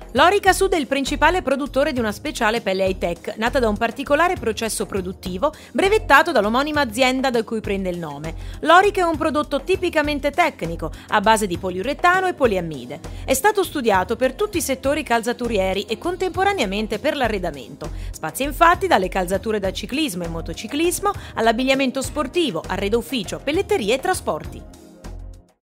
L'Orica Sud è il principale produttore di una speciale pelle high-tech, nata da un particolare processo produttivo brevettato dall'omonima azienda da cui prende il nome. L'Orica è un prodotto tipicamente tecnico, a base di poliuretano e poliammide. È stato studiato per tutti i settori calzaturieri e contemporaneamente per l'arredamento. Spazia infatti dalle calzature da ciclismo e motociclismo all'abbigliamento sportivo, arredo ufficio, pelletterie e trasporti.